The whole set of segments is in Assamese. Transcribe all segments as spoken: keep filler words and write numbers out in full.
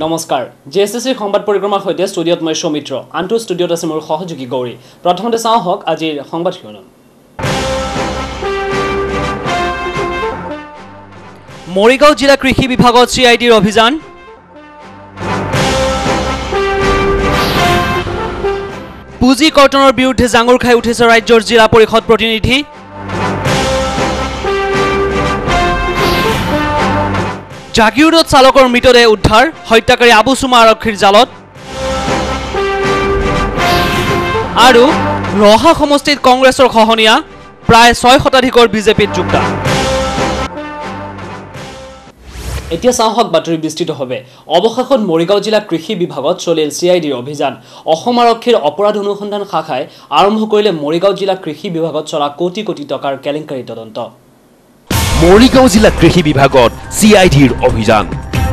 নমস্কাৰ জেএছএছি সংবাদ পৰিক্ৰমাৰ সৈতে ষ্টুডিঅত মই সৌমিত্ৰ আনটো ষ্টুডিঅত আছে মোৰ সহযোগী গৌৰী প্ৰথমতে চাওঁ হক আজিৰ সংবাদ শিৰোনাম মৰিগাঁও জিলা কৃষি বিভাগত চিআইডিৰ অভিযান পুঁজি কৰ্তনৰ বিৰুদ্ধে জাঙুৰ খাই উঠিছে ৰাজ্যৰ জিলা পৰিষদ প্ৰতিনিধি জাগিৰোডত চালকৰ মৃতদেহ উদ্ধাৰ হত্যাকাৰী আবুচুমা আৰক্ষীৰ জালত আৰু ৰহা সমষ্টিত কংগ্ৰেছৰ খহনীয়া প্ৰায় ছয় শতাধিকৰ বিজেপিত যোগদান এতিয়া চাওঁ হক বাতৰি বিস্তৃত হবে অৱশেষত মৰিগাঁও জিলা কৃষি বিভাগত চলিল চিআইডিৰ অভিযান অসম আৰক্ষীৰ অপৰাধ অনুসন্ধান শাখাই আৰম্ভ কৰিলে মৰিগাঁও জিলা কৃষি বিভাগত চলা কোটি কোটি টকাৰ কেলেংকাৰী তদন্ত মৰিগাঁও জিলা কৃষি বিভাগত চিআইডিৰ অভিযান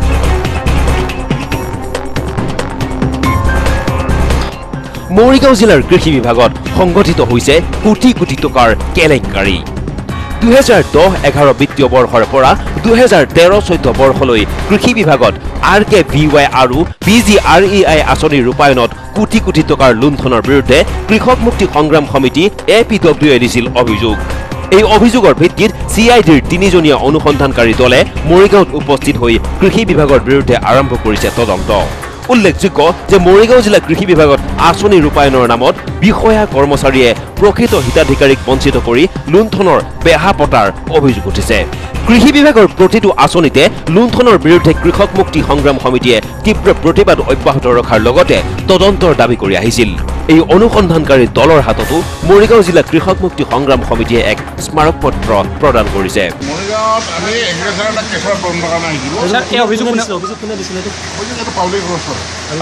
মৰিগাঁও জিলাৰ কৃষি বিভাগত সংগঠিত হৈছে কোটি কোটি টকাৰ কেলেংকাৰী দুহেজাৰ দহ এঘাৰ বিত্তীয় বৰ্ষৰ পৰা দুহেজাৰ তেৰ চৈধ্য বৰ্ষলৈ কৃষি বিভাগত আৰ কে ভি ৱাই আৰু P G R E I আঁচনিৰ ৰূপায়ণত কোটি কোটি টকাৰ লুণ্ঠনৰ বিৰুদ্ধে কৃষক মুক্তি সংগ্ৰাম সমিতি এ পি ডব্লিউয়ে দিছিল অভিযোগ এই অভিযোগৰ ভিত্তিত চিআইডিৰ তিনিজনীয়া অনুসন্ধানকাৰী দলে মৰিগাঁৱত উপস্থিত হৈ কৃষি বিভাগৰ বিৰুদ্ধে আৰম্ভ কৰিছে তদন্ত উল্লেখযোগ্য যে মৰিগাঁও জিলা কৃষি বিভাগত আঁচনি ৰূপায়ণৰ নামত বিষয়া কৰ্মচাৰীয়ে প্ৰকৃত হিতাধিকাৰীক বঞ্চিত কৰি লুণ্ঠনৰ বেহা পতাৰ অভিযোগ উঠিছে কৃষি বিভাগৰ প্ৰতিটো আঁচনিতে লুণ্ঠনৰ বিৰুদ্ধে কৃষক মুক্তি সংগ্ৰাম সমিতিয়ে তীব্ৰ প্ৰতিবাদ অব্যাহত ৰখাৰ লগতে তদন্তৰ দাবী কৰি আহিছিল এই অনুসন্ধানকাৰী দলৰ হাততো মৰিগাঁও জিলা কৃষক মুক্তি সংগ্ৰাম সমিতিয়ে এক স্মাৰক পত্ৰ প্ৰদান কৰিছে মৰিগাঁৱত আমি এগ্ৰিকালচাৰ এটা কেছৰ তদন্ত কাৰণে আহিছিলোঁ এই অভিযোগ অভিযোগ কোনে দিছিলে এইটো পাব্লিক ৰোড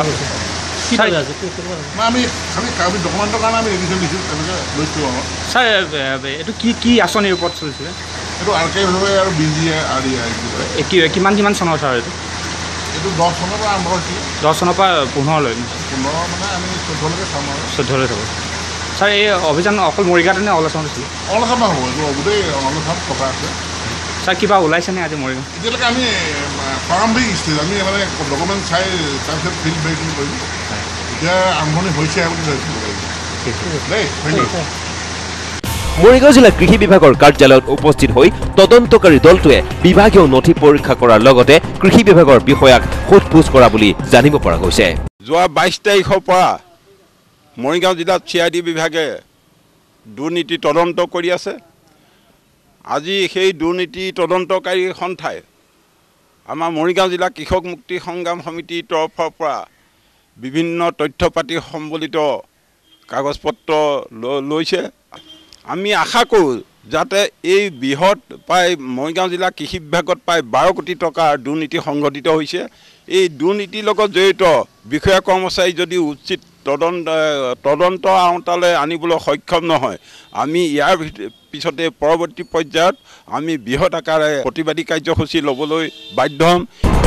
আমি খালি আমি ডকুমেণ্টৰ কাৰণে আমি ৰেজিষ্ট্ৰেশ্যন দিছোঁ তেনেকৈ লৈছোঁ আমাৰ ছাৰ এইটো কি কি আঁচনিৰ ওপৰত চলিছিলে এইটো আৰ কে ভি আৰু B G R E I কিমান কিমান চনৰ ছাৰ এইটো এইটো দহ চনৰ পৰা আৰম্ভ হৈছিলে দহ চনৰ পৰা পোন্ধৰলৈ পোন্ধৰ মানে আমি চৈধ্যলৈকে চাম আৰু চৈধ্যলৈ চাব ছাৰ এই অভিযান অকল মৰিগাঁৱতে নে অলাচামত আছিলে অলাচামত হ'ব এইটো গোটেই অলাচামত থকা আছে ছাৰ কিবা ওলাইছেনে আজি মৰিগাঁও এতিয়ালৈকে আমি প্ৰাৰম্ভিক ষ্টেজ আমি মানে ডকুমেণ্ট চাই তাৰপিছত ফিল্ড ভেৰিফিকেশ্যন কৰিম এতিয়া আৰম্ভণি হৈছে বুলি ভাবিছোঁ দেই থেংক ইউ মৰিগাঁও জিলা কৃষি বিভাগৰ কাৰ্যালয়ত উপস্থিত হৈ তদন্তকাৰী দলটোৱে বিভাগীয় নথি পৰীক্ষা কৰাৰ লগতে কৃষি বিভাগৰ বিষয়াক সোধপোছ কৰা বুলি জানিব পৰা গৈছে যোৱা বাইছ তাৰিখৰ পৰা মৰিগাঁও জিলাত চি আই ডি বিভাগে দুৰ্নীতি তদন্ত কৰি আছে আজি সেই দুৰ্নীতি তদন্তকাৰী সন্থাই আমাৰ মৰিগাঁও জিলা কৃষক মুক্তি সংগ্ৰাম সমিতিৰ তৰফৰ পৰা বিভিন্ন তথ্য পাতি সম্বলিত কাগজ পত্ৰ লৈছে আমি আশা কৰোঁ যাতে এই বৃহৎ প্ৰায় মৰিগাঁও জিলা কৃষি বিভাগত প্ৰায় বাৰ কোটি টকাৰ দুৰ্নীতি সংঘটিত হৈছে এই দুৰ্নীতিৰ লগত জড়িত বিষয়া কৰ্মচাৰী যদি উচিত তদন্ত তদন্ত আওতালৈ আনিবলৈ সক্ষম নহয় আমি ইয়াৰ পিছতে পৰৱৰ্তী পৰ্যায়ত আমি বৃহৎ আকাৰে প্ৰতিবাদী কাৰ্যসূচী ল'বলৈ বাধ্য হ'ম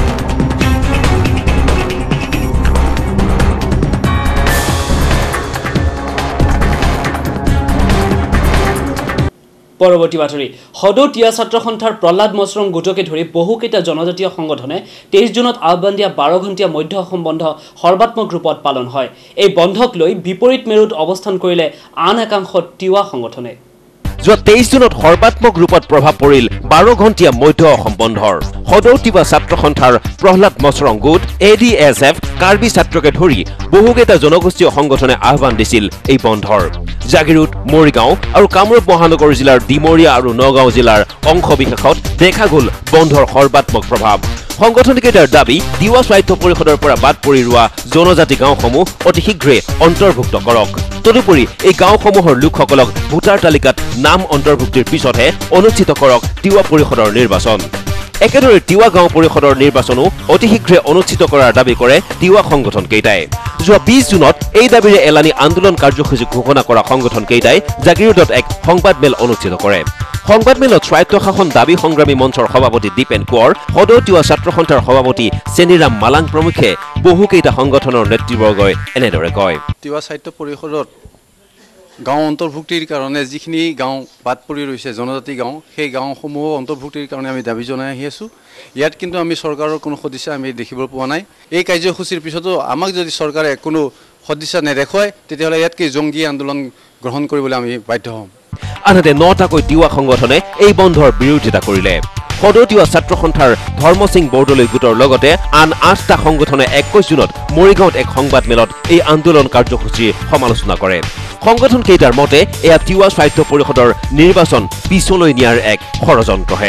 পৰৱৰ্তী বাতৰি সদৌ টিয়া ছাত্ৰ সন্থাৰ প্ৰহ্লাদ মছৰং গোটকে ধৰি বহুকেইটা জনজাতীয় সংগঠনে তেইছ জুনত আহ্বান দিয়া বাৰ ঘণ্টীয়া মধ্য অসম বন্ধ সৰ্বাত্মক ৰূপত পালন হয় এই বন্ধক লৈ বিপৰীত মেৰুত অৱস্থান কৰিলে আন একাংশ তিৱা সংগঠনে যোৱা তেইছ জুনত সৰ্বাত্মক ৰূপত প্ৰভাৱ পৰিল বাৰ ঘণ্টীয়া মধ্য অসম বন্ধৰ সদৌ তিৱা ছাত্ৰ সন্থাৰ প্ৰহ্লাদ মছৰং গোট A D S F Karbi ছাত্ৰকে ধৰি বহুকেইটা জনগোষ্ঠীয় সংগঠনে আহ্বান দিছিল এই বন্ধৰ জাগিৰোড মৰিগাঁও আৰু কামৰূপ মহানগৰ জিলাৰ ডিমৰীয়া আৰু নগাঁও জিলাৰ অংশবিশেষত দেখা গ'ল বন্ধৰ সৰ্বাত্মক প্ৰভাৱ সংগঠনকেইটাৰ দাবী তিৱা স্বাৰ্থ পৰিষদৰ পৰা বাদ পৰি ৰোৱা জনজাতি গাঁওসমূহ অতি শীঘ্ৰে অন্তৰ্ভুক্ত কৰক তদুপৰি এই গাঁওসমূহৰ লোকসকলক ভোটাৰ তালিকাত নাম অন্তৰ্ভুক্তিৰ পিছতহে অনুষ্ঠিত কৰক তিৱা পৰিষদৰ নিৰ্বাচন একেদৰে তিৱা গাঁও পৰিষদৰ নিৰ্বাচনো অতি শীঘ্ৰে অনুষ্ঠিত কৰাৰ দাবী কৰে তিৱা সংগঠনকেইটাই যোৱা বিশ জুনত এই দাবীৰে এলানি আন্দোলন কাৰ্যসূচী ঘোষণা কৰা সংগঠনকেইটাই জাগিৰোডত এক সংবাদমেল অনুষ্ঠিত কৰে সংবাদমেলত স্বায়ত্তশাসন দাবী সংগ্ৰামী মঞ্চৰ সভাপতি দীপেন কোঁৱৰ সদৌ তিৱা ছাত্ৰ সন্থাৰ সভাপতি চেনিৰাম মালাং প্ৰমুখে বহুকেইটা সংগঠনৰ নেতৃবৰ্গই এনেদৰে কয় তিৱা সাহিত্য পৰিষদত গাঁও অন্তৰ্ভুক্তিৰ কাৰণে যিখিনি গাঁও বাদ পৰি ৰৈছে জনজাতি গাঁও সেই গাঁওসমূহ অন্তৰ্ভুক্তিৰ কাৰণে আমি দাবী জনাই আহি আছোঁ ইয়াত কিন্তু আমি চৰকাৰৰ কোনো সদিচ্ছা আমি দেখিবলৈ পোৱা নাই এই কাৰ্যসূচীৰ পিছতো আমাক যদি চৰকাৰে কোনো সদিচ্ছা নেদেখুৱায় তেতিয়াহ'লে ইয়াতকৈ জংগী আন্দোলন গ্ৰহণ কৰিবলৈ আমি বাধ্য হ'ম আনহাতে নটাকৈ তিৱা সংগঠনে এই বন্ধৰ বিৰোধিতা কৰিলে সদৌ তিৱা ছাত্ৰ সন্থাৰ ধৰ্ম সিং বৰদলৈ গোটৰ লগতে আন আঠটা সংগঠনে একৈশ জুনত মৰিগাঁৱত এক সংবাদ মেলত এই আন্দোলন কাৰ্যসূচীৰ সমালোচনা কৰে সংগঠন কেইটাৰ মতে এয়া তিৱা স্বাস্থ্য পৰিষদৰ নিৰ্বাচন পিছলৈ নিয়াৰ এক ষড়যন্ত্ৰহে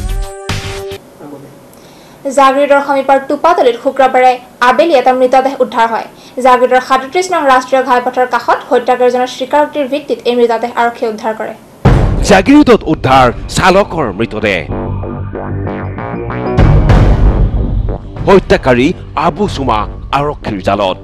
জাগিৰোডৰ সমীপৰ টুপাতলিত শুক্ৰবাৰে আবেলি এটা মৃতদেহ উদ্ধাৰ হয় জাগিৰোডৰ সাতত্ৰিশ নং ৰাষ্ট্ৰীয় ঘাইপথৰ কাষত হত্যাকাৰীজনৰ স্বীকাৰোক্তিৰ ভিত্তিত এই মৃতদেহ আৰক্ষীয়ে উদ্ধাৰ কৰে জাগিৰোডত উদ্ধাৰ চালকৰ মৃতদেহ হত্যাকাৰী আবু সুমা আৰক্ষীৰ জালত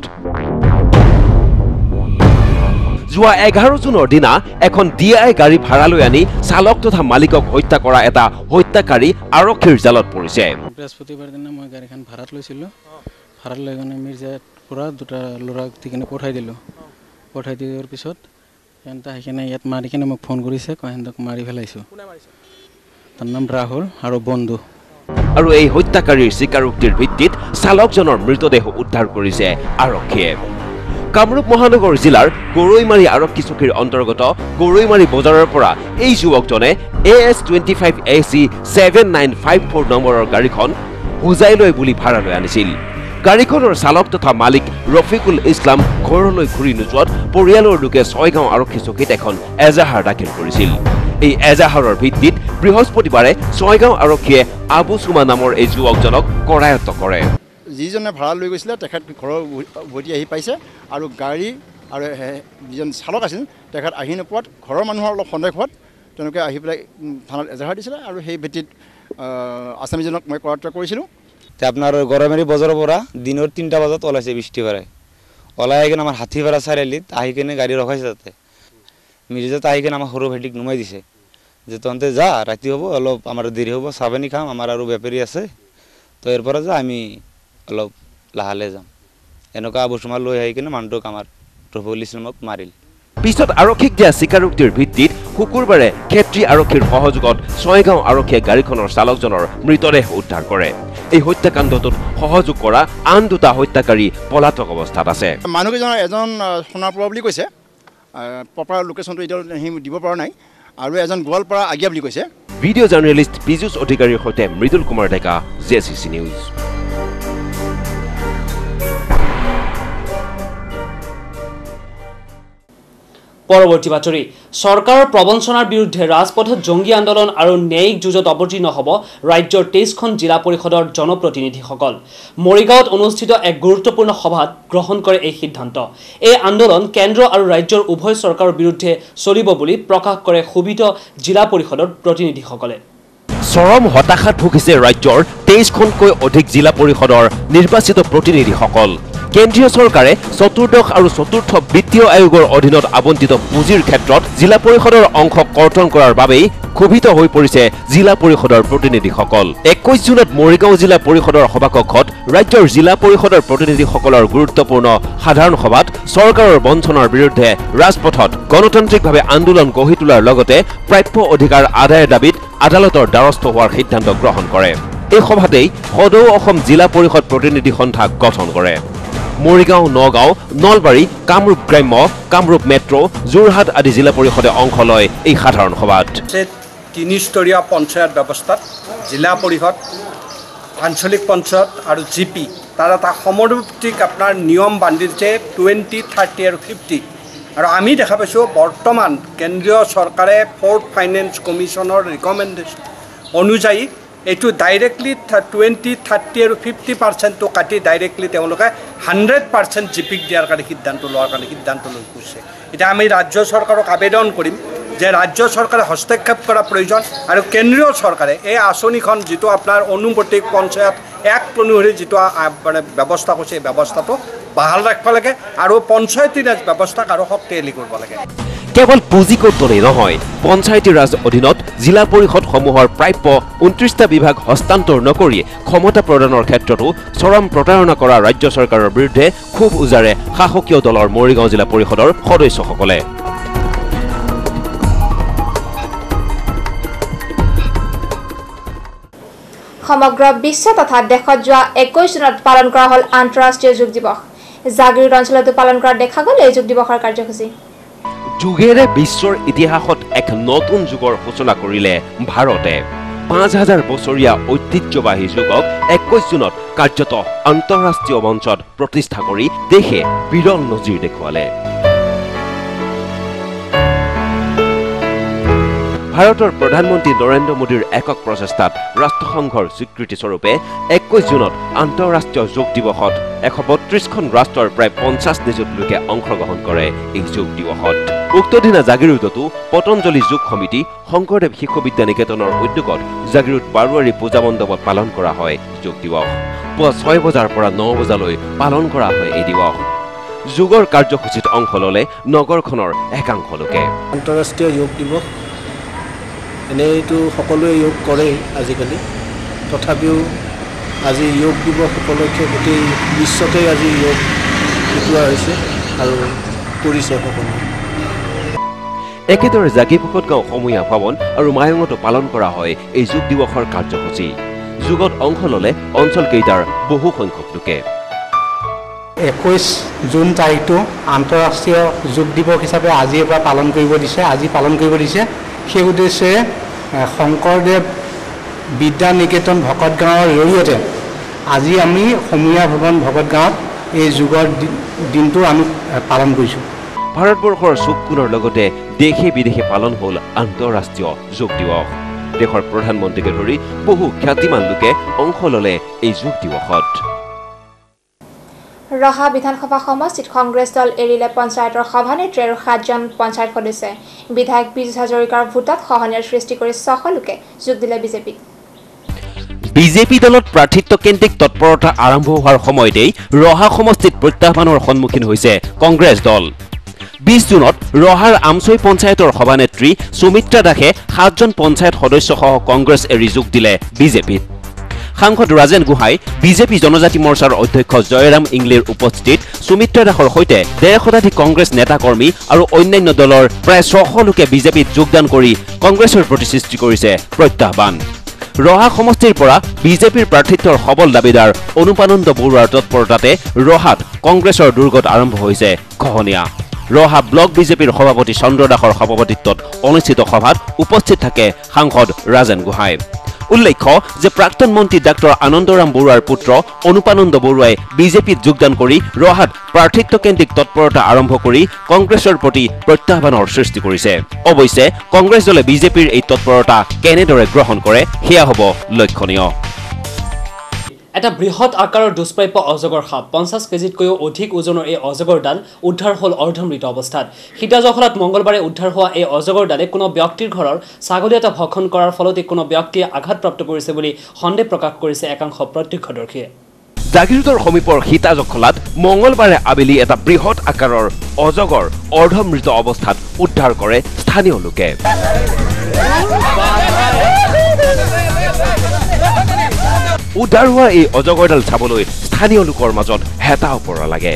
যোৱা এঘাৰ জুনৰ দিনা এখন ডি আই গাড়ী ভাড়ালৈ আনি চালক তথা মালিকক হত্যা কৰা এটা হত্যাকাৰী আৰক্ষীৰ জালত পৰিছে বৃহস্পতিবাৰ দিনা মই গাড়ীখন ভাড়াত লৈছিলোঁ ভাড়াত লৈ কিনে মিৰ্জাত পৰা দুটা ল'ৰাক দি কিনে পঠাই দিলোঁ পঠাই দিয়াৰ পিছত সিহঁতে আহি কিনে ইয়াত মাৰি কিনে মোক ফোন কৰিছে কয় সিহঁতক মাৰি পেলাইছোঁ তাৰ নাম ৰাহুল আৰু বন্ধু আৰু এই হত্যাকাৰীৰ স্বীকাৰোক্তিৰ ভিত্তিত চালকজনৰ মৃতদেহ উদ্ধাৰ কৰিছে আৰক্ষীয়ে কামৰূপ মহানগৰ জিলাৰ গৰৈমাৰী আৰক্ষী চকীৰ অন্তৰ্গত গৰৈমাৰী বজাৰৰ পৰা এই যুৱকজনে A S twenty five A C seven nine five four নম্বৰৰ গাড়ীখন হোজাই লৈ বুলি ভাড়ালৈ আনিছিল গাড়ীখনৰ চালক তথা মালিক ৰফিকুল ইছলাম ঘৰলৈ ঘূৰি নোযোৱাত পৰিয়ালৰ লোকে ছয়গাঁও আৰক্ষী চকীত এখন এজাহাৰ দাখিল কৰিছিল এই এজাহাৰৰ ভিত্তিত বৃহস্পতিবাৰে ছয়গাঁও আৰক্ষীয়ে আবু সুমা নামৰ এই যুৱকজনক কৰায়ত্ব কৰে যিজনে ভাড়া লৈ গৈছিলে তেখেত ঘৰৰ উভতি আহি পাইছে আৰু গাড়ী আৰু যিজন চালক আছিল তেখেত আহি নোপোৱাত ঘৰৰ মানুহৰ অলপ সন্দেহ হোৱাত তেওঁলোকে আহি পেলাই থানাত এজাহাৰ দিছিলে আৰু সেই ভিত্তিত আছামীজনক মই কৰায়ত্ব কৰিছিলোঁ আপনার গরমের বজাৰৰ পৰা দিনৰ তিনটা বজাত ওলাইছে বৃষ্টিবাৰে ওলাই আহি কিনে আমাৰ হাতীপাৰা চাৰিআলিত আহি কিনে গাড়ী ৰখাইছে তাতে মিৰ্জাত আহি কিনে আমাৰ সৰু ভাইটিক নুমাই দিছে যে তহঁতে যা ৰাতি হ'ব অলপ আমাৰ দেৰি হ'ব চাহ পানী খাম আমাৰ আৰু বেপাৰী আছে তো এর পৰা যা আমি অলপ লাহালে যাম এনেকুৱা আবু সুমা লৈ আহি কিনে মানুহটোক আমাৰ ৰফিকুল ইছলামক মাৰিল পিছত আৰক্ষীক দিয়া স্বীকাৰোক্তিৰ ভিত্তিত শুকুৰবাৰে ক্ষেত্ৰী আৰক্ষীৰ সহযোগত ছয়গাঁও আৰক্ষীয়ে গাড়ীখনৰ চালকজনৰ মৃতদেহ উদ্ধাৰ কৰে এই হত্যাকাণ্ডটোত সহযোগ কৰা আন দুটা হত্যাকাৰী পলাতক অৱস্থাত আছে মানুহকেইজনৰ এজন সোণাপুৰ বুলি কৈছে প্ৰপাৰ লোকেশ্যনটো এতিয়া দিব পৰা নাই আৰু এজন গোৱালপাৰা আগিয়া বুলি কৈছে ভিডিঅ' জাৰ্নেলিষ্ট পীযুষ অধিকাৰীৰ সৈতে Mridul Kumar Deka J C C news পৰৱৰ্তী বাতৰি চৰকাৰৰ প্ৰবঞ্চনাৰ বিৰুদ্ধে ৰাজপথত জংগী আন্দোলন আৰু ন্যায়িক যুঁজত অৱতীৰ্ণ হ'ব ৰাজ্যৰ তেইছখন জিলা পৰিষদৰ জনপ্ৰতিনিধিসকল মৰিগাঁৱত অনুষ্ঠিত এক গুৰুত্বপূৰ্ণ সভাত গ্ৰহণ কৰে এই সিদ্ধান্ত এই আন্দোলন কেন্দ্ৰ আৰু ৰাজ্যৰ উভয় চৰকাৰৰ বিৰুদ্ধে চলিব বুলি প্ৰকাশ কৰে সুবিধ জিলা পৰিষদৰ প্ৰতিনিধিসকলে চৰম হতাশাত ভুগিছে ৰাজ্যৰ তেইছখনকৈ অধিক জিলা পৰিষদৰ নিৰ্বাচিত প্ৰতিনিধিসকল কেন্দ্ৰীয় চৰকাৰে চতুৰ্দশ আৰু চতুৰ্থ বিত্তীয় আয়োগৰ অধীনত আবণ্টিত পুঁজিৰ ক্ষেত্ৰত জিলা পৰিষদৰ অংশ কৰ্তন কৰাৰ বাবেই ক্ষোভিত হৈ পৰিছে জিলা পৰিষদৰ প্ৰতিনিধিসকল একৈশ জুনত মৰিগাঁও জিলা পৰিষদৰ সভাকক্ষত ৰাজ্যৰ জিলা পৰিষদৰ প্ৰতিনিধিসকলৰ গুৰুত্বপূৰ্ণ সাধাৰণ সভাত চৰকাৰৰ বঞ্চনাৰ বিৰুদ্ধে ৰাজপথত গণতান্ত্ৰিকভাৱে আন্দোলন গঢ়ি তোলাৰ লগতে প্ৰাপ্য অধিকাৰ আদায়ৰ দাবীত আদালতৰ দ্বাৰস্থ হোৱাৰ সিদ্ধান্ত গ্ৰহণ কৰে এই সভাতেই সদৌ অসম জিলা পৰিষদ প্ৰতিনিধি সন্থা গঠন কৰে মৰিগাঁও নগাঁও নলবাৰী কামৰূপ গ্ৰাম্য কামৰূপ মেট্ৰ যোৰহাট আদি জিলা পৰিষদে অংশ লয় এই সাধাৰণ সভাত তিনিস্তৰীয়া পঞ্চায়ত ব্যৱস্থাত জিলা পৰিষদ আঞ্চলিক পঞ্চায়ত আৰু জি পি তাৰ এটা সমৰভিত্তিক আপোনাৰ নিয়ম বান্ধিছে টুৱেণ্টি থাৰ্টি আৰু ফিফটি আৰু আমি দেখা পাইছোঁ বৰ্তমান কেন্দ্ৰীয় চৰকাৰে ফ'ৰ্থ ফাইনেন্স কমিশ্যনৰ ৰিকমেণ্ডেশ্যন অনুযায়ী এইটো ডাইৰেক্টলি টুৱেণ্টি থাৰ্টি আৰু ফিফটি পাৰ্চেণ্টটো কাটি ডাইৰেক্টলি তেওঁলোকে হাণ্ড্ৰেড পাৰ্চেণ্ট জি পিক দিয়াৰ কাৰণে সিদ্ধান্ত লোৱাৰ কাৰণে সিদ্ধান্ত লৈ গৈছে এতিয়া আমি ৰাজ্য চৰকাৰক আবেদন কৰিম যে ৰাজ্য চৰকাৰে হস্তক্ষেপ কৰা প্ৰয়োজন আৰু কেন্দ্ৰীয় চৰকাৰে এই আঁচনিখন যিটো আপোনাৰ অনুমতি পঞ্চায়ত এক অনুসৰি যিটো মানে ব্যৱস্থা কৰিছে এই ব্যৱস্থাটো বাহাল ৰাখিব লাগে আৰু পঞ্চায়তী ৰাজ ব্যৱস্থাক আৰু শক্তিশালী কৰিব লাগে কেৱল পুঁজি কৰ্তনেই নহয় পঞ্চায়তী ৰাজ অধীনত জিলা পৰিষদসমূহৰ প্ৰাপ্য ঊনত্ৰিশটা বিভাগ হস্তান্তৰ নকৰি ক্ষমতা প্ৰদানৰ ক্ষেত্ৰতো চৰম প্ৰতাৰণা কৰা ৰাজ্য চৰকাৰৰ বিৰুদ্ধে খুব উজাৰে শাসকীয় দলৰ মৰিগাঁও জিলা পৰিষদৰ সদস্যসকলে সমগ্ৰ বিশ্ব তথা দেশত যোৱা একৈশ জুনত পালন কৰা হ'ল আন্তঃৰাষ্ট্ৰীয় যোগ দিৱস জাগিৰোড অঞ্চলতো পালন কৰা দেখা গ'ল এই যোগ দিৱসৰ কাৰ্যসূচী যুগেৰে বিশ্বৰ ইতিহাসত এক নতুন যুগৰ সূচনা কৰিলে ভাৰতে পাঁচ হাজাৰ বছৰীয়া ঐতিহ্যবাহী যুগক একৈশ জুনত কাৰ্যত আন্তঃৰাষ্ট্ৰীয় মঞ্চত প্ৰতিষ্ঠা কৰি দেশে বিৰল নজিৰ দেখুৱালে ভাৰতৰ প্ৰধানমন্ত্ৰী নৰেন্দ্ৰ মোদীৰ একক প্ৰচেষ্টাত ৰাষ্ট্ৰসংঘৰ স্বীকৃতি স্বৰূপে একৈশ জুনত আন্তঃৰাষ্ট্ৰীয় যোগ দিৱসত এশ বত্ৰিশখন ৰাষ্ট্ৰৰ প্ৰায় পঞ্চাছ নিযুত লোকে অংশগ্ৰহণ কৰে এই যোগ দিৱসত উক্ত দিনা জাগিৰোডতো পতঞ্জলি যোগ সমিতি শংকৰদেৱ শিশু বিদ্যা নিকেতনৰ উদ্যোগত জাগিৰোড বাৰোৱাৰী পূজা মণ্ডপত পালন কৰা হয় যোগ দিৱস পুৱা ছয় বজাৰ পৰা ন বজালৈ পালন কৰা হয় এই দিৱস যোগৰ কাৰ্যসূচীত অংশ ল'লে নগৰখনৰ একাংশ লোকে আন্তঃৰাষ্ট্ৰীয় যোগ দিৱস এনেইতো সকলোৱে যোগ কৰেই আজিকালি তথাপিও আজি যোগ দিৱস উপলক্ষে গোটেই বিশ্বতে আজি যোগ শিকোৱা হৈছে আৰু কৰিছে সকলোৱে একেদৰে জাগিপুখত গাঁও সমূহীয়া ভৱন আৰু মায়ঙতো পালন কৰা হয় এই যোগ দিৱসৰ কাৰ্যসূচী যোগত অংশ ল'লে অঞ্চলকেইটাৰ বহু সংখ্যক লোকে একৈশ জুন তাৰিখটো আন্তঃৰাষ্ট্ৰীয় যোগ দিৱস হিচাপে আজিৰ পৰা পালন কৰিব দিছে আজি পালন কৰিব দিছে সেই উদ্দেশ্যে শংকৰদেৱ বিদ্যা নিকেতন ভকত গাঁৱৰ জৰিয়তে আজি আমি সমূহীয়া ভৱন ভকত গাঁৱত এই যোগৰ দিনটো আমি পালন কৰিছোঁ ভাৰতবৰ্ষৰ চুককোণৰ লগতে দেশে বিদেশে পালন হ'ল আন্তঃৰাষ্ট্ৰীয় যোগ দিৱস দেশৰ প্ৰধানমন্ত্ৰীকে ধৰি বহু খ্যাতিমান লোকে অংশ ল'লে এই যোগ দিৱসত ৰহা বিধানসভা সমষ্টিত কংগ্ৰেছ দল এৰিলে পঞ্চায়তৰ সভানেত্ৰী আৰু সাতজন পঞ্চায়ত সদস্যই বিধায়ক বিজু হাজৰিকাৰ ভোটত সহনীয়াৰ সৃষ্টি কৰি ছশ লোকে যোগ দিলে বিজেপিত বিজেপি দলত প্ৰাৰ্থিত্বকেন্দ্ৰিক তৎপৰতা আৰম্ভ হোৱাৰ সময়তেই ৰহা সমষ্টিত প্ৰত্যাহ্বানৰ সন্মুখীন হৈছে কংগ্ৰেছ দল বিশ জুনত ৰহাৰ আমচৈ পঞ্চায়তৰ সভানেত্ৰী সুমিত্ৰা দাসে সাতজন পঞ্চায়ত সদস্যসহ কংগ্ৰেছ এৰি যোগ দিলে বিজেপিত সাংসদ ৰাজেন গোহাঁই বিজেপি জনজাতি মৰ্চাৰ অধ্যক্ষ জয়ৰাম ইংলিৰ উপস্থিতিত সুমিত্ৰা দাসৰ সৈতে ডেৰ শতাধিক কংগ্ৰেছ নেতাকৰ্মী আৰু অন্যান্য দলৰ প্ৰায় ছশ লোকে বিজেপিত যোগদান কৰি কংগ্ৰেছৰ প্ৰতি সৃষ্টি কৰিছে প্ৰত্যাহ্বান ৰহা সমষ্টিৰ পৰা বিজেপিৰ প্ৰাৰ্থিত্বৰ সবল দাবীদাৰ অনুপানন্দ বৰুৱাৰ তৎপৰতাতে ৰহাত কংগ্ৰেছৰ দুৰ্গত আৰম্ভ হৈছে খহনীয়া ৰহা ব্লক বিজেপিৰ সভাপতি চন্দ্ৰ দাসৰ সভাপতিত্বত অনুষ্ঠিত সভাত উপস্থিত থাকে সাংসদ ৰাজেন গোহাঁই উল্লেখ্য যে প্ৰাক্তন মন্ত্ৰী ডাক্তৰ আনন্দৰাম বৰুৱাৰ পুত্ৰ অনুপানন্দ বৰুৱাই বিজেপিত যোগদান কৰি ৰহাত প্ৰাৰ্থিত্বকেন্দ্ৰিক তৎপৰতা আৰম্ভ কৰি কংগ্ৰেছৰ প্ৰতি প্ৰত্যাহ্বানৰ সৃষ্টি কৰিছে অৱশ্যে কংগ্ৰেছ দলে বিজেপিৰ এই তৎপৰতা কেনেদৰে গ্ৰহণ কৰে সেয়া হ'ব লক্ষণীয় এটা বৃহৎ আকাৰৰ দুষ্প্ৰাপ্য অজগৰ সাপ পঞ্চাছ কেজিতকৈও অধিক ওজনৰ এই অজগৰডাল উদ্ধাৰ হ'ল অৰ্ধমৃত অৱস্থাত সীতাজখলাত মঙ্গলবাৰে উদ্ধাৰ হোৱা এই অজগৰডালে কোনো ব্যক্তিৰ ঘৰৰ ছাগলী এটা ভক্ষণ কৰাৰ ফলতে কোনো ব্যক্তিয়ে আঘাতপ্ৰাপ্ত কৰিছে বুলি সন্দেহ প্ৰকাশ কৰিছে একাংশ প্ৰত্যক্ষদৰ্শীয়ে জাগিৰোডৰ সমীপৰ সীতাজখলাত মঙ্গলবাৰে আবেলি এটা বৃহৎ আকাৰৰ অজগৰ অৰ্ধমৃত অৱস্থাত উদ্ধাৰ কৰে স্থানীয় লোকে উদ্ধাৰ হোৱা এই অজগৰডাল চাবলৈ স্থানীয় লোকৰ মাজত হেতা ওপৰা লাগে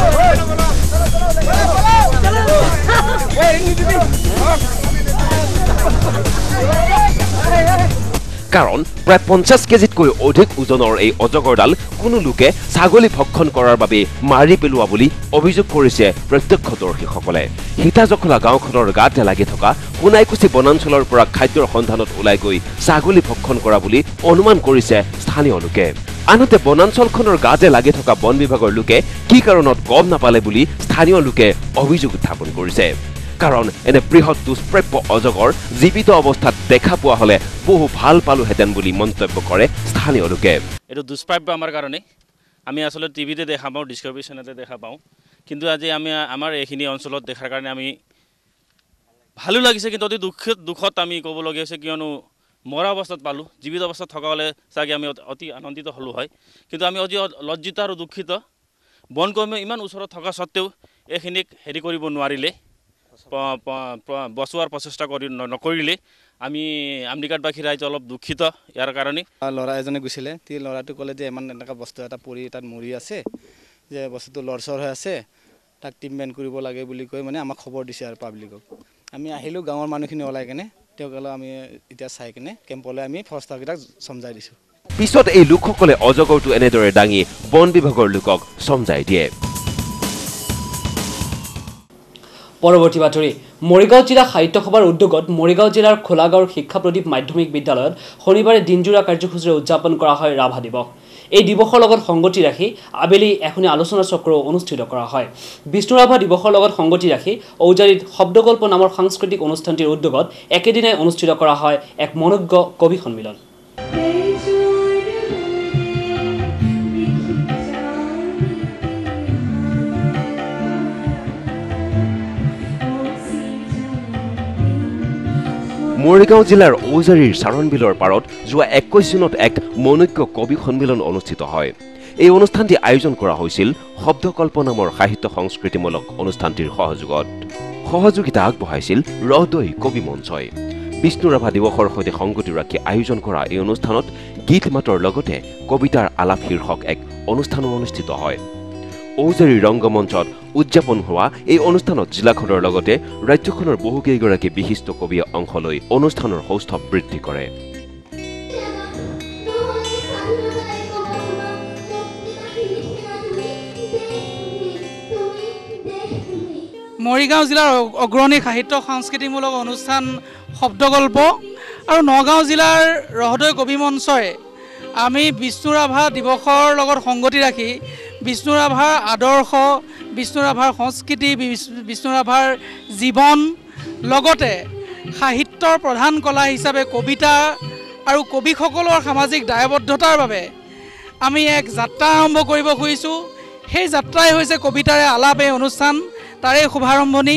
কাৰণ প্ৰায় পঞ্চাছ কেজিতকৈ অধিক ওজনৰ এই অজগৰডাল কোনো লোকে ছাগলী ভক্ষণ কৰাৰ বাবে মাৰি পেলোৱা বুলি অভিযোগ কৰিছে প্ৰত্যক্ষদৰ্শীসকলে সীতাজখলা গাঁওখনৰ গাতে লাগি থকা সোণাইকুছি বনাঞ্চলৰ পৰা খাদ্যৰ সন্ধানত ওলাই গৈ ছাগলী ভক্ষণ কৰা বুলি অনুমান কৰিছে স্থানীয় লোকে আনহাতে বনাঞ্চলখনৰ গাতে লাগি থকা বন বিভাগৰ লোকে কি কাৰণত গম নাপালে বুলি স্থানীয় লোকে অভিযোগ উত্থাপন কৰিছে কাৰণ এনে বৃহৎ দুষ্প্ৰাপ্য অজগৰ জীৱিত অৱস্থাত দেখা পোৱা হলে বহু ভাল পালোহেঁতেন বুলি মন্তব্য কৰে স্থানীয় লোকে এইটো দুষ্প্ৰাপ্য আমাৰ কাৰণে আমি আসলে টিভিতে দেখা পাওঁ ডিস্কভাৰী চেনেলতে দেখা পাওঁ কিন্তু আজি আমি আমাৰ এইখিনি অঞ্চলত দেখাৰ কাৰণে আমি ভালো লাগিছে কিন্তু অতি দুখত দুখত আমি ক'বলগীয়া হৈছে কিয়নো মৰা অৱস্থাত পালোঁ জীৱিত অৱস্থাত থকা হ'লে চাগে আমি অতি আনন্দিত হ'লোঁ হয় কিন্তু আমি অতি লজ্জিত আৰু দুখিত বনকৰ্মী ইমান ওচৰত থকা সত্ত্বেও এইখিনিক হেৰি কৰিব নোৱাৰিলে বচোৱাৰ প্ৰচেষ্টা কৰি নকৰিলে আমি আমনিকাটবাসী ৰাইজ অলপ দুখিত ইয়াৰ কাৰণে ল'ৰা এজনে গৈছিলে তি ল'ৰাটো ক'লে যে ইমান এনেকুৱা বস্তু এটা পৰি তাত মৰি আছে যে বস্তুটো লৰচৰ হৈ আছে তাক ট্ৰিটমেণ্ট কৰিব লাগে বুলি কৈ মানে আমাক খবৰ দিছে আৰু পাব্লিকক আমি আহিলোঁ গাঁৱৰ মানুহখিনি ওলাই কেনে তেওঁক আমি এতিয়া চাই কিনে কেম্পলৈ আমি ফৰেষ্টাৰকেইটাক সমজাই দিছোঁ পিছত এই লোকসকলে অজগৰটো এনেদৰে দাঙি বন বিভাগৰ লোকক সমজাই দিয়ে। পৰৱৰ্তী বাতৰি মৰিগাঁও জিলা সাহিত্য সভাৰ উদ্যোগত মৰিগাঁও জিলাৰ খোলাগাঁৱৰ শিক্ষা প্ৰদীপ মাধ্যমিক বিদ্যালয়ত শনিবাৰে দিনজোৰা কাৰ্যসূচীৰে উদযাপন কৰা হয় ৰাভা দিৱস। এই দিৱসৰ লগত সংগতি ৰাখি আবেলি এখনি আলোচনা চক্ৰ অনুষ্ঠিত কৰা হয়। বিষ্ণু ৰাভা দিৱসৰ লগত সংগতি ৰাখি ঔজাৰীত শব্দকল্প নামৰ সাংস্কৃতিক অনুষ্ঠানটিৰ উদ্যোগত একেদিনাই অনুষ্ঠিত কৰা হয় এক মনোজ্ঞ কবি সন্মিলন। মৰিগাঁও জিলাৰ ঔজাৰীৰ চাৰণবিলৰ পাৰত যোৱা একৈশ জুনত এক মনোজ্ঞ কবি সন্মিলন অনুষ্ঠিত হয়। এই অনুষ্ঠানটি আয়োজন কৰা হৈছিল শব্দকল্প নামৰ সাহিত্য সংস্কৃতিমূলক অনুষ্ঠানটিৰ সহযোগত। সহযোগিতা আগবঢ়াইছিল ৰহদৈ কবি মঞ্চই। বিষ্ণু ৰাভা দিৱসৰ সৈতে সংগতি ৰাখি আয়োজন কৰা এই অনুষ্ঠানত গীত মাতৰ লগতে কবিতাৰ আলাপ শীৰ্ষক এক অনুষ্ঠানো অনুষ্ঠিত হয়। ঔজাৰী ৰংগমঞ্চত উদযাপন হোৱা এই অনুষ্ঠানত জিলাখনৰ লগতে ৰাজ্যখনৰ বহুকেইগৰাকী বিশিষ্ট কবিয়ে অংশ লৈ অনুষ্ঠানৰ সৌষ্ঠৱ বৃদ্ধি কৰে। মৰিগাঁও জিলাৰ অগ্ৰণী সাহিত্য সাংস্কৃতিমূলক অনুষ্ঠান শব্দকল্প আৰু নগাঁও জিলাৰ ৰহদৈ কবি মঞ্চই আমি বিষ্ণু ৰাভা দিৱসৰ লগত সংগতি ৰাখি বিষ্ণু ৰাভাৰ আদৰ্শ, বিষ্ণু ৰাভাৰ সংস্কৃতি, বিষ্ণু ৰাভাৰ জীৱন লগতে সাহিত্যৰ প্ৰধান কলা হিচাপে কবিতা আৰু কবিসকলৰ সামাজিক দায়বদ্ধতাৰ বাবে আমি এক যাত্ৰা আৰম্ভ কৰিব খুজিছোঁ। সেই যাত্ৰাই হৈছে কবিতাৰে আলাপ এই অনুষ্ঠান, তাৰে শুভাৰম্ভণি।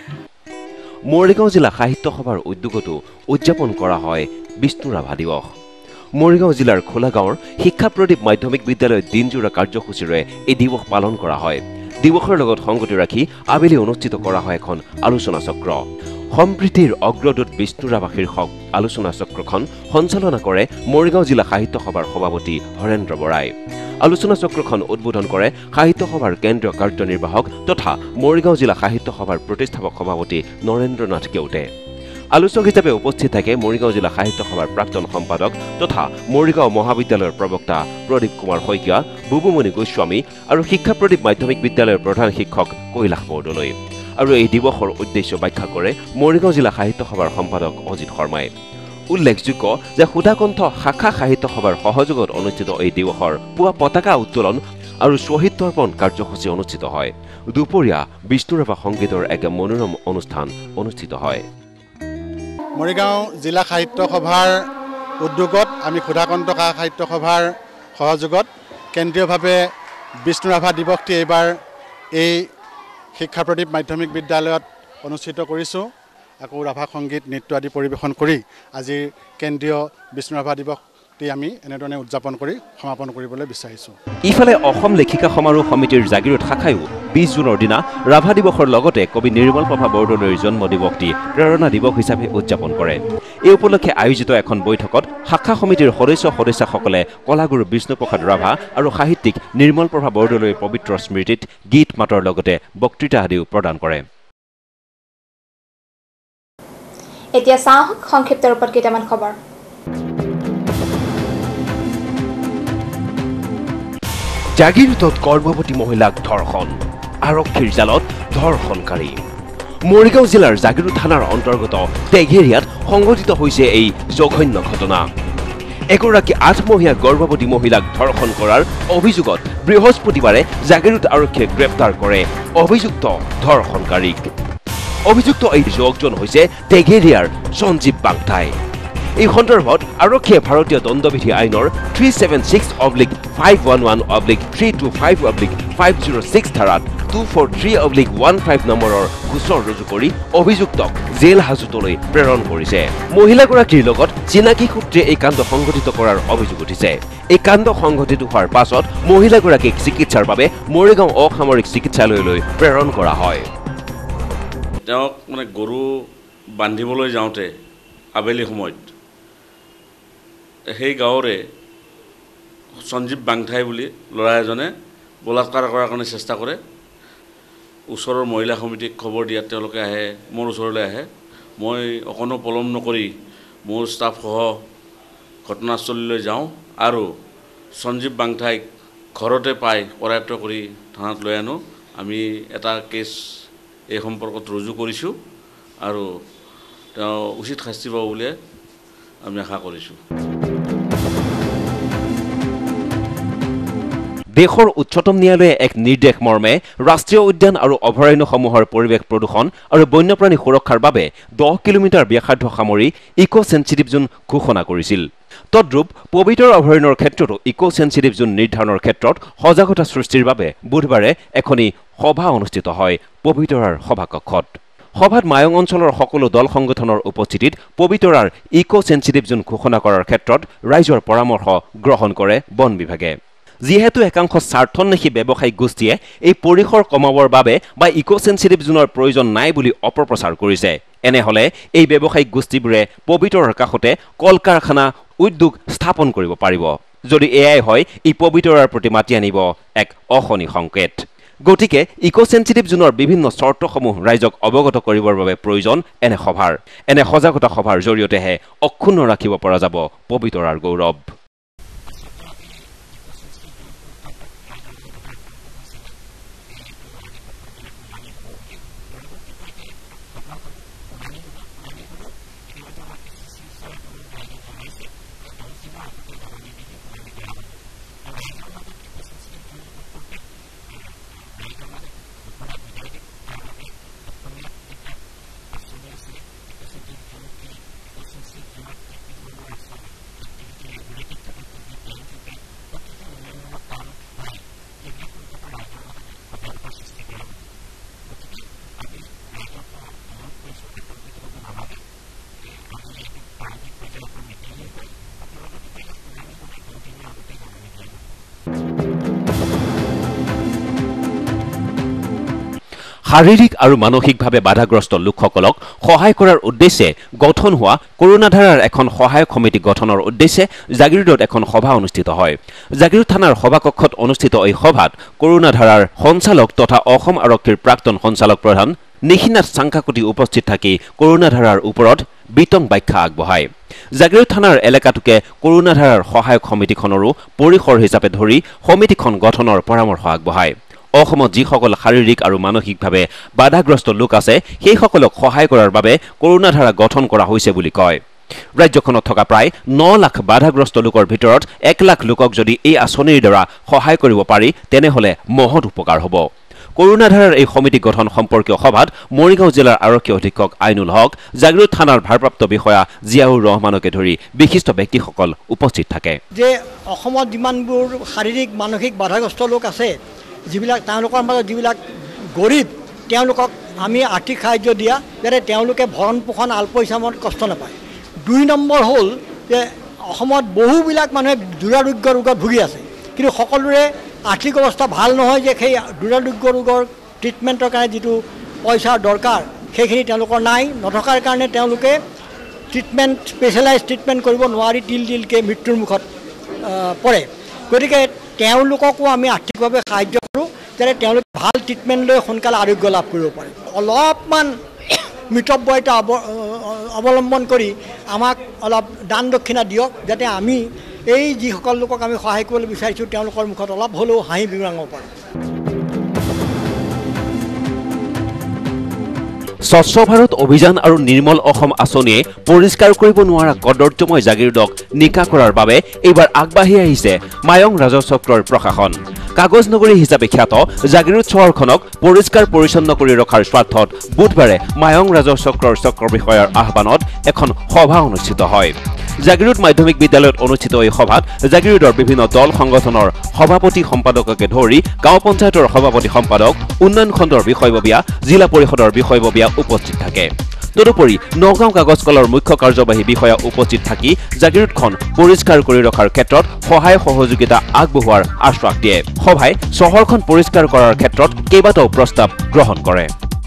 মৰিগাঁও জিলা সাহিত্য সভাৰ উদ্যোগতো উদযাপন কৰা হয় বিষ্ণু ৰাভা দিৱস। মৰিগাঁও জিলাৰ খোলাগাঁৱৰ শিক্ষা প্ৰদীপ মাধ্যমিক বিদ্যালয়ত দিনজোৰা কাৰ্যসূচীৰে এই দিৱস পালন কৰা হয়। দিৱসৰ লগত সংগতি ৰাখি আবেলি অনুষ্ঠিত কৰা হয় এখন আলোচনা চক্ৰ। সম্প্ৰীতিৰ অগ্ৰদূত বিষ্ণু ৰাভা শীৰ্ষক আলোচনা চক্ৰখন সঞ্চালনা কৰে মৰিগাঁও জিলা সাহিত্য সভাৰ সভাপতি হৰেন্দ্ৰ বৰাই। আলোচনা চক্ৰখন উদ্বোধন কৰে সাহিত্য সভাৰ কেন্দ্ৰীয় কাৰ্যনিৰ্বাহক তথা মৰিগাঁও জিলা সাহিত্য সভাৰ প্ৰতিষ্ঠাপক সভাপতি নৰেন্দ্ৰ নাথ কেওটে। আলোচক হিচাপে উপস্থিত থাকে মৰিগাঁও জিলা সাহিত্য সভাৰ প্ৰাক্তন সম্পাদক তথা মৰিগাঁও মহাবিদ্যালয়ৰ প্ৰবক্তা প্ৰদীপ কুমাৰ শইকীয়া, বুবুমণি গোস্বামী আৰু শিক্ষা প্ৰদীপ মাধ্যমিক বিদ্যালয়ৰ প্ৰধান শিক্ষক কৈলাশ বৰদলৈ। আৰু এই দিৱসৰ উদ্দেশ্য ব্যাখ্যা কৰে মৰিগাঁও জিলা সাহিত্য সভাৰ সম্পাদক অজিত শৰ্মাই। উল্লেখযোগ্য যে সুধাকণ্ঠ শাখা সাহিত্য সভাৰ সহযোগত অনুষ্ঠিত এই দিৱসৰ পুৱা পতাকা উত্তোলন আৰু শ্বহীদ তৰ্পণ কাৰ্যসূচী অনুষ্ঠিত হয়। দুপৰীয়া বিষ্ণু ৰাভা সংগীতৰ এক মনোৰম অনুষ্ঠান অনুষ্ঠিত হয়। মৰিগাঁও জিলা সাহিত্য সভাৰ উদ্যোগত আমি সুধাকণ্ঠ শাখা সাহিত্য সভাৰ সহযোগত কেন্দ্ৰীয়ভাৱে বিষ্ণু ৰাভা দিৱসটি এইবাৰ এই শিক্ষা প্ৰদীপ মাধ্যমিক বিদ্যালয়ত অনুষ্ঠিত কৰিছোঁ। আকৌ ৰাভা সংগীত, নৃত্য আদি পৰিৱেশন কৰি আজিৰ কেন্দ্ৰীয় বিষ্ণু ৰাভা দিৱসটি আমি এনেধৰণে উদযাপন কৰি সমাপন কৰিবলৈ বিচাৰিছোঁ। ইফালে অসম লেখিকা সমাৰোহ সমিতিৰ জাগিৰোড শাখায়ো বিশ জুনৰ দিনা ৰাভা দিৱসৰ লগতে কবি নিৰ্মল প্ৰভা বৰদলৈৰ জন্ম দিৱসটি প্ৰেৰণা দিৱস হিচাপে উদযাপন কৰে। এই উপলক্ষে আয়োজিত এখন বৈঠকত শাখা সমিতিৰ সদস্য সদস্যসকলে কলাগুৰু বিষ্ণুপ্ৰসাদ ৰাভা আৰু সাহিত্যিক নিৰ্মল প্ৰভা বৰদলৈৰ পবিত্ৰ স্মৃতিত গীত মাতৰ লগতে বক্তৃতা আদিও প্ৰদান কৰে। এতিয়া চাওঁ সংক্ষিপ্ত ৰূপত কেইটামান খবৰ। জাগিৰোডত গৰ্ভৱতী মহিলাক ধৰ্ষণ, আৰক্ষীৰ জালত ধৰ্ষণকাৰী। মৰিগাঁও জিলাৰ জাগিৰোড থানাৰ অন্তৰ্গত টেঘেৰিয়াত সংঘটিত হৈছে এই জঘন্য ঘটনা। এগৰাকী আঠমহীয়া গৰ্ভৱতী মহিলাক ধৰ্ষণ কৰাৰ অভিযোগত বৃহস্পতিবাৰে জাগিৰোড আৰক্ষীয়ে গ্ৰেপ্তাৰ কৰে অভিযুক্ত ধৰ্ষণকাৰীক। অভিযুক্ত এই যুৱকজন হৈছে টেঘেৰিয়াৰ সঞ্জীৱ বাংটাই। এই সন্দৰ্ভত আৰক্ষীয়ে ভাৰতীয় দণ্ডবিধি আইনৰ three seven six oblique five one one oblique three two five oblique five zero' six ধাৰাত two four three oblique one five নম্বৰৰ গোচৰ ৰুজু কৰি অভিযুক্তক জেল হাজতলৈ প্ৰেৰণ কৰিছে। মহিলাগৰাকীৰ লগত চিনাকি সূত্ৰে এই কাণ্ড সংঘটিত কৰাৰ অভিযোগ উঠিছে। এই কাণ্ড সংঘটিত হোৱাৰ পাছত মহিলাগৰাকীক চিকিৎসাৰ বাবে মৰিগাঁও অসামৰিক চিকিৎসালয়লৈ প্ৰেৰণ কৰা হয়। তেওঁক মানে গৰু বান্ধিবলৈ যাওঁতে আবেলি সময়ত সেই গাঁৱৰে সঞ্জীৱ বাংঠাই বুলি ল'ৰা এজনে বলাৎকাৰ কৰাৰ কাৰণে চেষ্টা কৰে। ওচৰৰ মহিলা সমিতিক খবৰ দিয়াত তেওঁলোকে আহে, মোৰ ওচৰলৈ আহে। মই অকণো পলম নকৰি মোৰ ষ্টাফসহ ঘটনাস্থলীলৈ যাওঁ আৰু সঞ্জীৱ বাংঠাইক ঘৰতে পাই কৰায়ত্ব কৰি থানাত লৈ আনো আমি এটা কেছ এই সম্পৰ্কত ৰুজু কৰিছোঁ আৰু তেওঁ উচিত শাস্তি পাব বুলি আমি আশা কৰিছোঁ দেশৰ উচ্চতম ন্যায়ালয়ে এক নিৰ্দেশ মৰ্মে ৰাষ্ট্ৰীয় উদ্যান আৰু অভয়াৰণ্যসমূহৰ পৰিৱেশ প্ৰদূষণ আৰু বন্যপ্ৰাণী সুৰক্ষাৰ বাবে দহ কিলোমিটাৰ ব্যাসাৰ্ধ সামৰি ইক' চেঞ্চিটিভ জোন ঘোষণা কৰিছিল তদ্ৰুপ পবিতৰ অভয়াৰণ্যৰ ক্ষেত্ৰতো ইক' চেঞ্চিটিভ জোন নিৰ্ধাৰণৰ ক্ষেত্ৰত সজাগতা সৃষ্টিৰ বাবে বুধবাৰে এখনি সভা অনুষ্ঠিত হয় পবিতৰাৰ সভাকক্ষত সভাত মায়ং অঞ্চলৰ সকলো দল সংগঠনৰ উপস্থিতিত পবিতৰাৰ ইক' চেঞ্চিটিভ জোন ঘোষণা কৰাৰ ক্ষেত্ৰত ৰাইজৰ পৰামৰ্শ গ্ৰহণ কৰে বন বিভাগে যিহেতু একাংশ স্বাৰ্থন্বেষী ব্যৱসায়িক গোষ্ঠীয়ে এই পৰিসৰ কমাবৰ বাবে বা ইক' চেঞ্চিটিভ জোনৰ প্ৰয়োজন নাই বুলি অপপ্ৰচাৰ কৰিছে এনেহলে এই ব্যৱসায়িক গোষ্ঠীবোৰে পবিতৰাৰ কাষতে কল কাৰখানা উদ্যোগ স্থাপন কৰিব পাৰিব যদি এয়াই হয় ই পবিতৰাৰ প্ৰতি মাতি আনিব এক অশনি সংকেত গতিকে ইক' চেঞ্চিটিভ জোনৰ বিভিন্ন চৰ্তসমূহ ৰাইজক অৱগত কৰিবৰ বাবে প্ৰয়োজন এনে সভাৰ এনে সজাগতা সভাৰ জৰিয়তেহে অক্ষুণ্ণ ৰাখিব পৰা যাব পবিতৰাৰ গৌৰৱ শাৰীৰিক আৰু মানসিকভাৱে বাধাগ্ৰস্ত লোকসকলক সহায় কৰাৰ উদ্দেশ্যে গঠন হোৱা কৰোনাধাৰাৰ এখন সহায়ক সমিতি গঠনৰ উদ্দেশ্যে জাগিৰোডত এখন সভা অনুষ্ঠিত হয় জাগিৰোড থানাৰ সভাকক্ষত অনুষ্ঠিত এই সভাত কৰোনাধাৰাৰ সঞ্চালক তথা অসম আৰক্ষীৰ প্ৰাক্তন সঞ্চালক প্ৰধান নিশিনাথ চাংকাকুটি উপস্থিত থাকি কৰোনাধাৰাৰ ওপৰত বিতং ব্যাখ্যা আগবঢ়ায় জাগিৰোড থানাৰ এলেকাটোকে কৰোনাধাৰাৰ সহায়ক সমিতিখনৰো পৰিসৰ হিচাপে ধৰি সমিতিখন গঠনৰ পৰামৰ্শ আগবঢ়ায় অসমত যিসকল শাৰীৰিক আৰু মানসিকভাৱে বাধাগ্ৰস্ত লোক আছে সেইসকলক সহায় কৰাৰ বাবে কৰোনাধাৰা গঠন কৰা হৈছে বুলি কয় ৰাজ্যখনত থকা প্ৰায় ন লাখ বাধাগ্ৰস্ত লোকৰ ভিতৰত এক লাখ লোকক যদি এই আঁচনিৰ দ্বাৰা সহায় কৰিব পাৰি তেনেহলে মহৎ উপকাৰ হ'ব কৰোনাধাৰাৰ এই সমিতি গঠন সম্পৰ্কীয় সভাত মৰিগাঁও জিলাৰ আৰক্ষী অধীক্ষক আইনুল হক জাগিৰোড থানাৰ ভাৰপ্ৰাপ্ত বিষয়া জিয়াউৰ ৰহমানকে ধৰি বিশিষ্ট ব্যক্তিসকল উপস্থিত থাকে যে অসমত যিমানবোৰ শাৰীৰিক মানসিক বাধাগ্ৰস্ত লোক আছে যিবিলাক তেওঁলোকৰ মাজত যিবিলাক গৰীব তেওঁলোকক আমি আৰ্থিক সাহায্য দিয়া যাতে তেওঁলোকে ভৰণ পোষণ আল্প হিচাপত কষ্ট নাপায় দুই নম্বৰ হ'ল যে অসমত বহুবিলাক মানুহে দুৰাৰোগ্য ৰোগত ভুগি আছে কিন্তু সকলোৰে আৰ্থিক অৱস্থা ভাল নহয় যে সেই দুৰাৰোগ্য ৰোগৰ ট্ৰিটমেণ্টৰ কাৰণে যিটো পইচাৰ দৰকাৰ সেইখিনি তেওঁলোকৰ নাই নথকাৰ কাৰণে তেওঁলোকে ট্ৰিটমেণ্ট স্পেচিয়েলাইজ ট্ৰিটমেণ্ট কৰিব নোৱাৰি তিল তিলকৈ মৃত্যুৰ মুখত পৰে গতিকে তেওঁলোককো আমি আৰ্থিকভাৱে সাহায্য কৰোঁ যাতে তেওঁলোকে ভাল ট্ৰিটমেণ্ট লৈ সোনকালে আৰোগ্য লাভ কৰিব পাৰে অলপমান মিতব্যয়িতা অৱলম্বন কৰি আমাক অলপ দান দক্ষিণা দিয়ক যাতে আমি এই যিসকল লোকক আমি সহায় কৰিবলৈ বিচাৰিছোঁ তেওঁলোকৰ মুখত অলপ হ'লেও হাঁহি বিৰাঙিব পাৰোঁ স্বচ্ছ ভাৰত অভিযান আৰু নিৰ্মল অসম আঁচনিয়ে পৰিষ্কাৰ কৰিব নোৱাৰা কদৰ্যময় জাগিৰোডক নিকা কৰাৰ বাবে এইবাৰ আগবাঢ়ি আহিছে মায়ং ৰাজচক্ৰৰ প্ৰশাসন কাগজ নগৰী হিচাপে খ্যাত জাগিৰোড চহৰখনক পৰিষ্কাৰ পৰিচ্ছন্ন কৰি ৰখাৰ স্বাৰ্থত বুধবাৰে মায়ং ৰাজচক্ৰৰ চক্ৰ বিষয়াৰ আহ্বানত এখন সভা অনুষ্ঠিত হয় জাগিৰোড মাধ্যমিক বিদ্যালয়ত অনুষ্ঠিত এই সভাত জাগিৰোডৰ বিভিন্ন দল সংগঠনৰ সভাপতি সম্পাদককে ধৰি গাঁও পঞ্চায়তৰ সভাপতি সম্পাদক উন্নয়ন খণ্ডৰ বিষয়ববীয়া জিলা পৰিষদৰ বিষয়ববীয়া উপস্থিত থাকে তদুপৰি নগাঁও কাগজ কলৰ মুখ্য কাৰ্যবাহী বিষয়া উপস্থিত থাকি জাগিৰোডখন পৰিষ্কাৰ কৰি ৰখাৰ ক্ষেত্ৰত সহায় সহযোগিতা আগবঢ়োৱাৰ আশ্বাস দিয়ে সভাই চহৰখন পৰিষ্কাৰ কৰাৰ ক্ষেত্ৰত কেইবাটাও প্ৰস্তাৱ গ্ৰহণ কৰে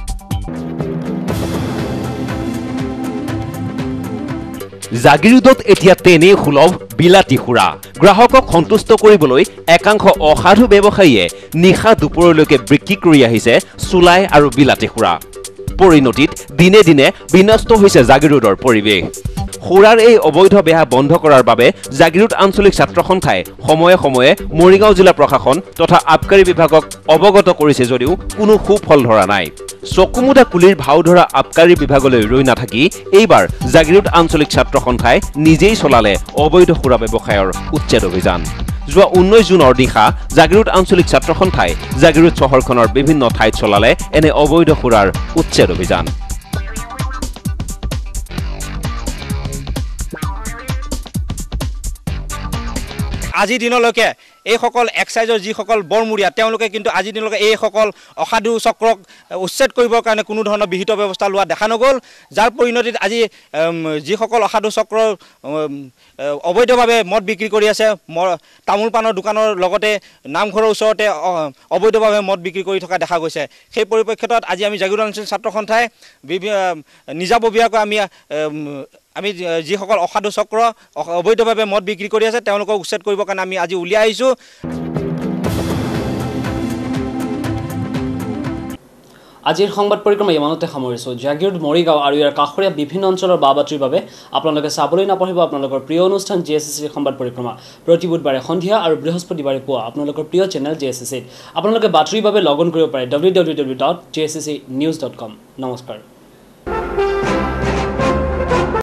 জাগিৰোডত এতিয়া তেনে সুলভ বিলাতী সুৰা গ্ৰাহকক সন্তুষ্ট কৰিবলৈ একাংশ অসাধু ব্যৱসায়ীয়ে নিশা দুপৰলৈকে বিক্ৰী কৰি আহিছে চুলাই আৰু বিলাতী সুৰা পৰিণতিত দিনে দিনে বিনষ্ট হৈছে জাগিৰোডৰ পৰিৱেশ সুৰাৰ এই অবৈধ বেহা বন্ধ কৰাৰ বাবে জাগিৰোড আঞ্চলিক ছাত্ৰ সন্থাই সময়ে সময়ে মৰিগাঁও জিলা প্ৰশাসন তথা আবকাৰী বিভাগক অৱগত কৰিছে যদিও কোনো সুফল ধৰা নাই। চকুমুদা কুলিৰ ভাও ধৰা আবকাৰী বিভাগলৈ ৰৈ নাথাকি এইবাৰ জাগিৰোড আঞ্চলিক ছাত্ৰ সন্থাই নিজেই চলালে অবৈধ সুৰা ব্যৱসায়ৰ উচ্ছেদ অভিযান। যোৱা ঊনৈশ জুনৰ নিশা জাগিৰোড আঞ্চলিক ছাত্ৰ সন্থাই জাগিৰোড চহৰখনৰ বিভিন্ন ঠাইত চলালে এনে অবৈধ সুৰাৰ উচ্ছেদ অভিযান। আজিৰ দিনলৈকে এইসকল এক্সাইজৰ যিসকল বৰমূৰীয়া তেওঁলোকে কিন্তু আজিৰ দিনলৈকে এইসকল অসাধু চক্ৰক উচ্ছেদ কৰিবৰ কাৰণে কোনো ধৰণৰ বিহিত ব্যৱস্থা লোৱা দেখা নগ'ল, যাৰ পৰিণতিত আজি যিসকল অসাধু চক্ৰ অবৈধভাৱে মদ বিক্ৰী কৰি আছে, তামোল পাণৰ দোকানৰ লগতে নামঘৰৰ ওচৰতে অবৈধভাৱে মদ বিক্ৰী কৰি থকা দেখা গৈছে। সেই পৰিপ্ৰেক্ষিতত আজি আমি জাগিৰোড আঞ্চলিক ছাত্ৰ সন্থাই নিজাববীয়াকৈ আমি আমি যিসকল অসাধু চক্ৰ অবৈধভাৱে মদ বিক্ৰী কৰি আছে তেওঁলোকক উচ্ছেদ কৰিবৰ কাৰণে আমি আজি উলিয়াই আহিছোঁ। আজিৰ সংবাদ পৰিক্ৰমা ইমানতে সামৰিছোঁ। জাগিৰোড, মৰিগাঁও আৰু ইয়াৰ কাষৰীয়া বিভিন্ন অঞ্চলৰ বা বাতৰিৰ বাবে আপোনালোকে চাবলৈ নাপাহৰিব আপোনালোকৰ প্ৰিয় অনুষ্ঠান জি এছ এছ চিৰ সংবাদ পৰিক্ৰমা প্ৰতি বুধবাৰে সন্ধিয়া আৰু বৃহস্পতিবাৰে পুৱা আপোনালোকৰ প্ৰিয় চেনেল জি এছ এছ চিত। আপোনালোকে বাতৰিৰ বাবে লগ ইন কৰিব পাৰে W W W dot G S S C news dot com. নমস্কাৰ।